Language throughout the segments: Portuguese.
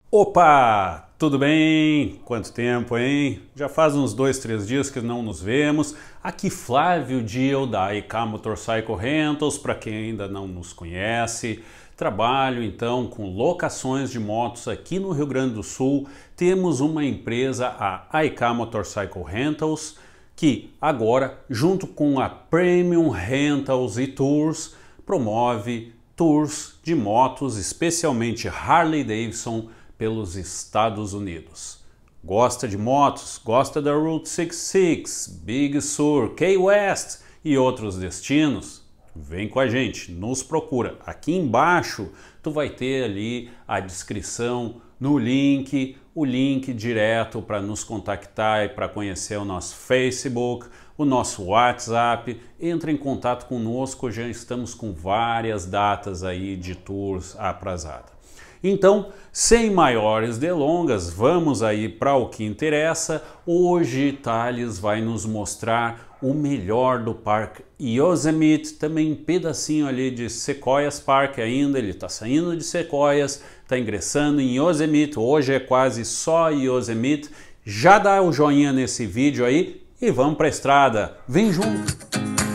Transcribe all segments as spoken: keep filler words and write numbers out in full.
Opa, tudo bem? Quanto tempo, hein? Já faz uns dois, três dias que não nos vemos. Aqui Flávio Diel da A I K Motorcycle Rentals, para quem ainda não nos conhece. Trabalho então com locações de motos aqui no Rio Grande do Sul. Temos uma empresa, a A I K Motorcycle Rentals, que agora, junto com a Premium Rentals e Tours, promove tours de motos, especialmente Harley Davidson, pelos Estados Unidos. Gosta de motos? Gosta da Route sessenta e seis, Big Sur, Key West e outros destinos? Vem com a gente, nos procura. Aqui embaixo tu vai ter ali a descrição no link, o link direto para nos contactar e para conhecer o nosso Facebook, o nosso WhatsApp. Entre em contato conosco, já estamos com várias datas aí de tours aprazadas. Então, sem maiores delongas, vamos aí para o que interessa. Hoje Thales vai nos mostrar o melhor do Parque Yosemite, também um pedacinho ali de Sequoias Park ainda. Ele está saindo de Sequoias, está ingressando em Yosemite. Hoje é quase só Yosemite. Já dá o joinha nesse vídeo aí e vamos para a estrada. Vem junto!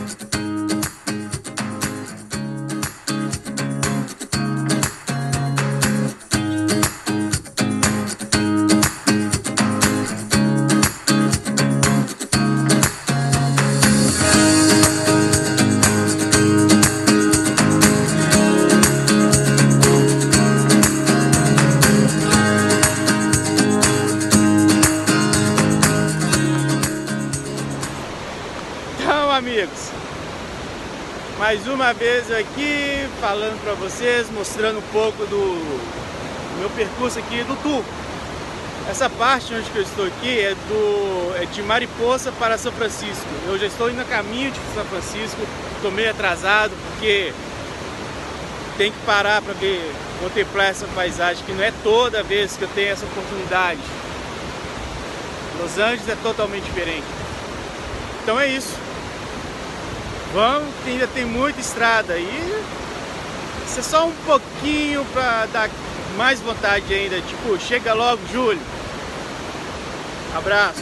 Amigos, mais uma vez aqui falando para vocês, mostrando um pouco do meu percurso aqui do tour. Essa parte onde que eu estou aqui é, do, é de Mariposa para São Francisco. Eu já estou indo a caminho de São Francisco, estou meio atrasado porque tem que parar para ver, contemplar essa paisagem, que não é toda vez que eu tenho essa oportunidade. Los Angeles é totalmente diferente. Então é isso. Vamos, que ainda tem muita estrada e isso é só um pouquinho para dar mais vontade ainda, tipo, chega logo, Júlio. Abraço.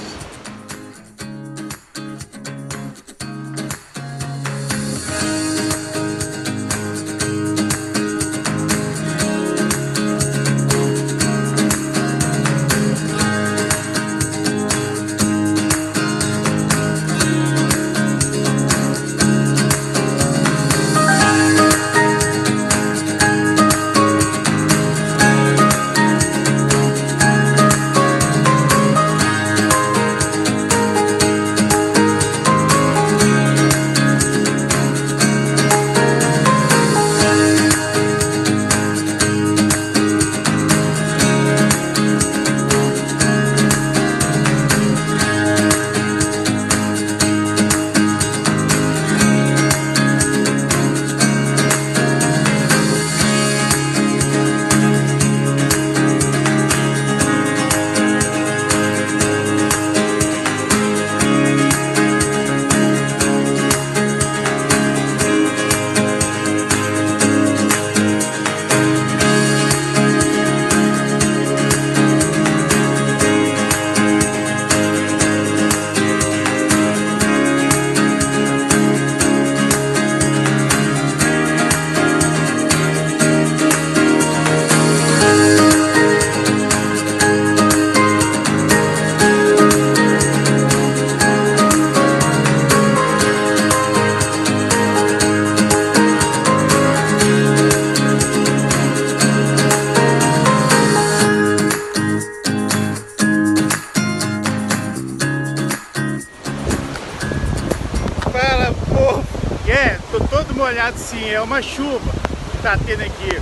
É, tô todo molhado sim, é uma chuva que tá tendo aqui.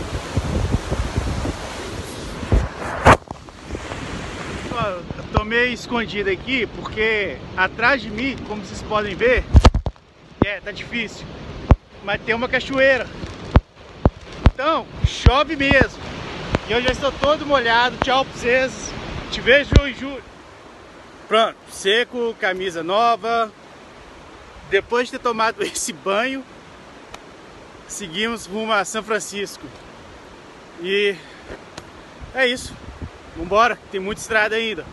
Ó, eu tô meio escondido aqui porque atrás de mim, como vocês podem ver, é, tá difícil, mas tem uma cachoeira. Então, chove mesmo. E eu já estou todo molhado. Tchau pra vocês. Te vejo em julho. Pronto, seco, camisa nova. Depois de ter tomado esse banho, seguimos rumo a São Francisco. E é isso. Vambora, tem muita estrada ainda.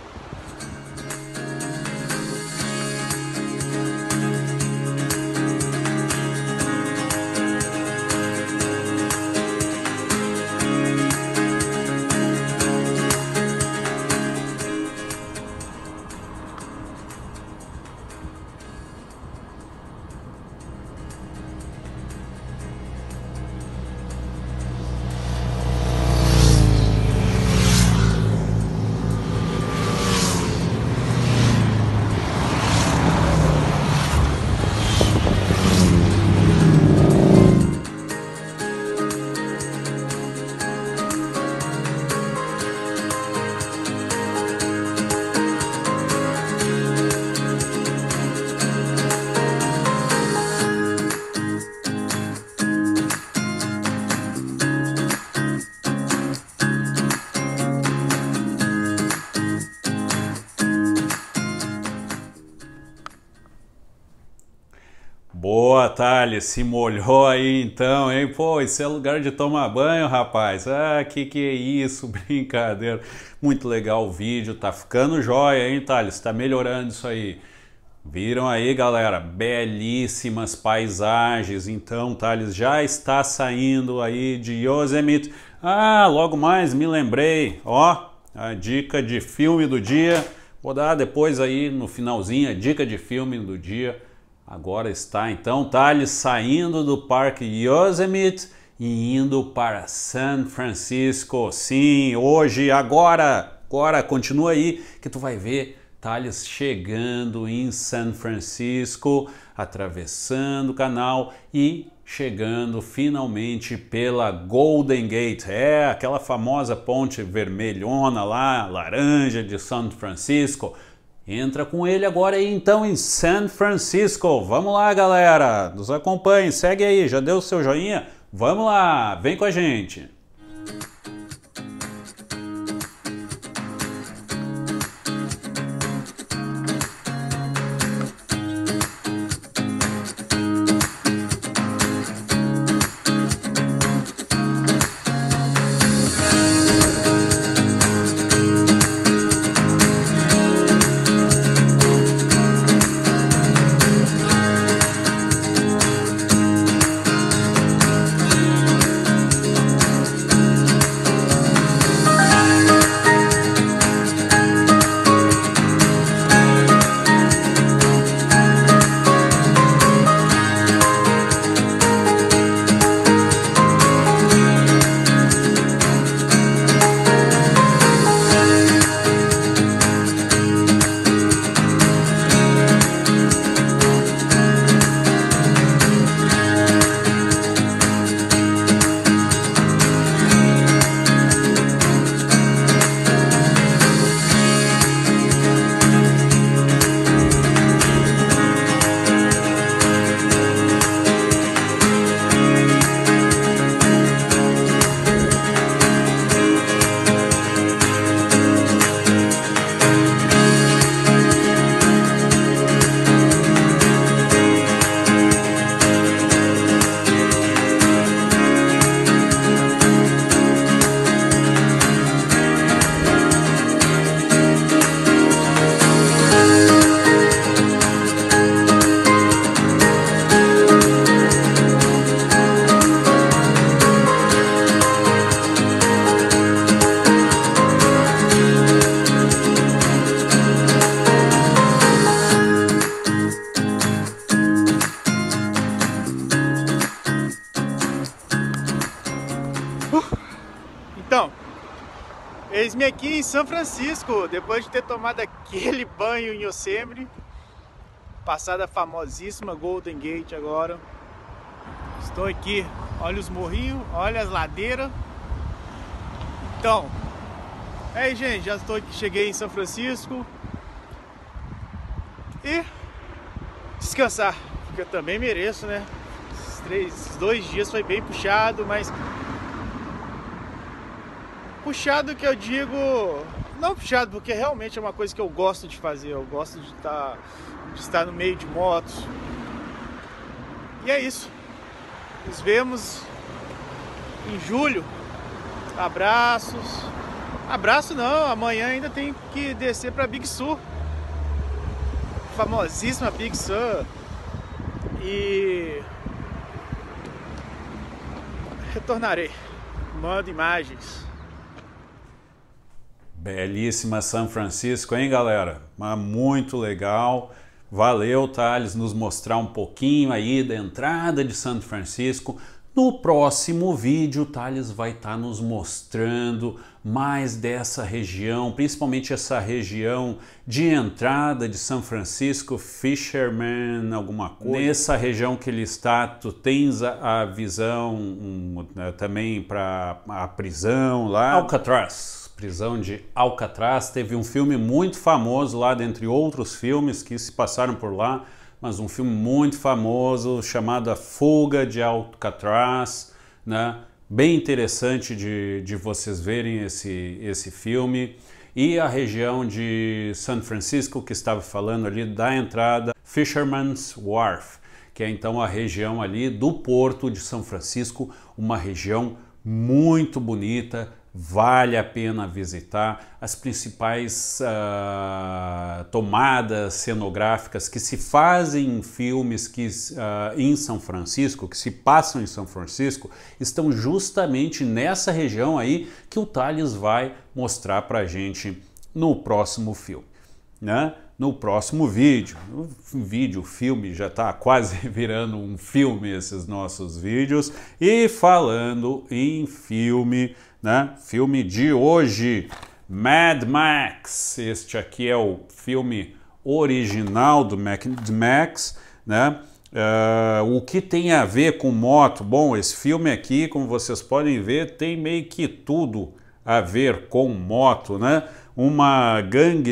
Boa, Thales, se molhou aí então, hein? Pô, esse é lugar de tomar banho, rapaz. Ah, que que é isso? Brincadeira. Muito legal o vídeo, tá ficando jóia, hein, Thales? Tá melhorando isso aí. Viram aí, galera? Belíssimas paisagens. Então, Thales já está saindo aí de Yosemite. Ah, logo mais me lembrei, ó, a dica de filme do dia. Vou dar depois aí no finalzinho a dica de filme do dia. Agora está então Thales saindo do Parque Yosemite e indo para San Francisco. Sim, hoje, agora, agora, continua aí que tu vai ver Thales chegando em San Francisco, atravessando o canal e chegando finalmente pela Golden Gate. É, aquela famosa ponte vermelhona lá, laranja de San Francisco. Entra com ele agora aí então em San Francisco. Vamos lá, galera. Nos acompanhe, segue aí. Já deu o seu joinha? Vamos lá, vem com a gente. Então, eis-me aqui em São Francisco, depois de ter tomado aquele banho em Yosemite, passada a famosíssima Golden Gate agora. Estou aqui, olha os morrinhos, olha as ladeiras. Então, aí gente, já estou aqui, cheguei em São Francisco. E descansar, porque eu também mereço, né? Esses, três, esses dois dias foi bem puxado, mas... Puxado que eu digo... Não puxado, porque realmente é uma coisa que eu gosto de fazer. Eu gosto de estar, de estar no meio de motos. E é isso. Nos vemos em julho. Abraços. Abraço não, amanhã ainda tem que descer para Big Sur, famosíssima Big Sur, e retornarei, mando imagens. Belíssima São Francisco, hein, galera? Mas muito legal. Valeu, Thales, nos mostrar um pouquinho aí da entrada de São Francisco. No próximo vídeo, o Thales vai estar nos mostrando mais dessa região, principalmente essa região de entrada de São Francisco, Fisherman, alguma coisa. Nessa região que ele está, tu tens a, a visão um, também para a prisão lá. Alcatraz, prisão de Alcatraz. Teve um filme muito famoso lá, dentre outros filmes que se passaram por lá, mas um filme muito famoso chamado A Fuga de Alcatraz, né? Bem interessante de, de vocês verem esse, esse filme. E a região de São Francisco, que estava falando ali da entrada, Fisherman's Wharf, que é então a região ali do Porto de São Francisco, uma região muito bonita, vale a pena visitar. As principais uh, tomadas cenográficas que se fazem em filmes que, uh, em São Francisco, que se passam em São Francisco, estão justamente nessa região aí que o Thales vai mostrar pra gente no próximo filme, né? No próximo vídeo. O vídeo, o filme já está quase virando um filme esses nossos vídeos. E falando em filme, né? Filme de hoje, Mad Max. Este aqui é o filme original do Mad Max, né? Uh, o que tem a ver com moto? Bom, esse filme aqui, como vocês podem ver, tem meio que tudo a ver com moto, né? Uma gangue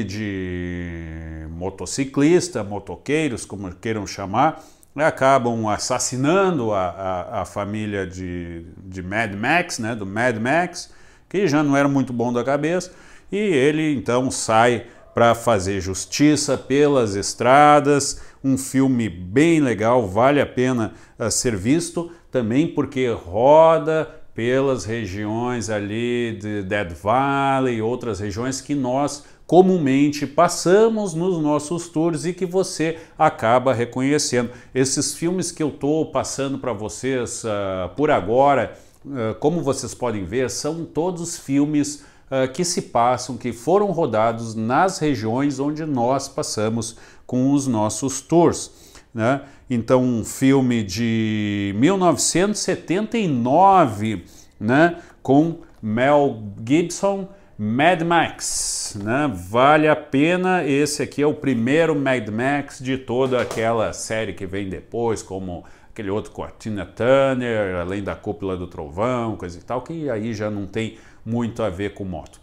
de motociclistas, motoqueiros, como queiram chamar, acabam assassinando a, a, a família de, de Mad Max, né, do Mad Max, que já não era muito bom da cabeça, e ele então sai para fazer justiça pelas estradas. Um filme bem legal, vale a pena uh, ser visto, também porque roda pelas regiões ali de Death Valley e outras regiões que nós comumente passamos nos nossos tours e que você acaba reconhecendo. Esses filmes que eu estou passando para vocês uh, por agora, uh, como vocês podem ver, são todos filmes uh, que se passam, que foram rodados nas regiões onde nós passamos com os nossos tours, né? Então, um filme de mil novecentos e setenta e nove, né, com Mel Gibson, Mad Max, né? Vale a pena. Esse aqui é o primeiro Mad Max de toda aquela série que vem depois, como aquele outro com a Tina Turner, Além da Cúpula do Trovão, coisa e tal, que aí já não tem muito a ver com moto.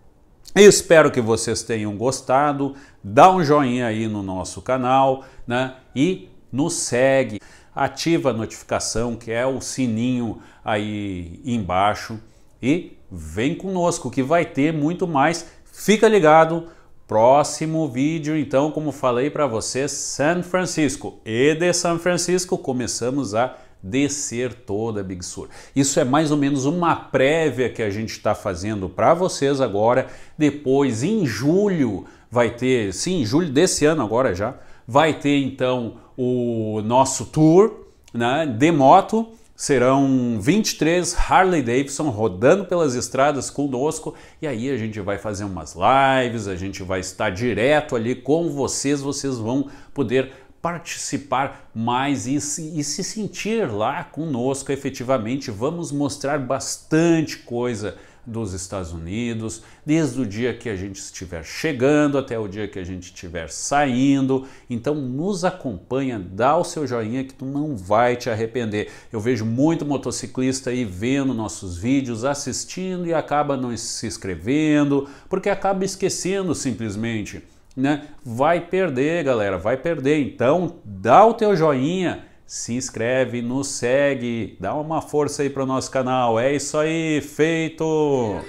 Espero que vocês tenham gostado. Dá um joinha aí no nosso canal, né? E nos segue, ativa a notificação, que é o sininho aí embaixo, e vem conosco que vai ter muito mais. Fica ligado, próximo vídeo então, como falei para vocês, São Francisco. E de São Francisco começamos a descer toda a Big Sur. Isso é mais ou menos uma prévia que a gente está fazendo para vocês agora. Depois, em julho, vai ter, sim, em julho desse ano agora já, vai ter então o nosso tour, né, de moto. Serão vinte e três Harley Davidson rodando pelas estradas conosco, e aí a gente vai fazer umas lives, a gente vai estar direto ali com vocês, vocês vão poder participar mais e se, e se sentir lá conosco efetivamente. Vamos mostrar bastante coisa dos Estados Unidos, desde o dia que a gente estiver chegando até o dia que a gente estiver saindo. Então nos acompanha, dá o seu joinha que tu não vai te arrepender. Eu vejo muito motociclista aí vendo nossos vídeos, assistindo e acaba não se inscrevendo, porque acaba esquecendo simplesmente, né? Vai perder, galera, vai perder. Então dá o teu joinha, se inscreve, nos segue, dá uma força aí para o nosso canal. É isso aí, feito!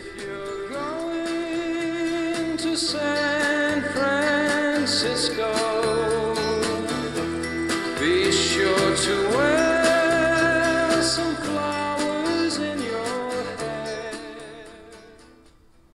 San Francisco, be sure to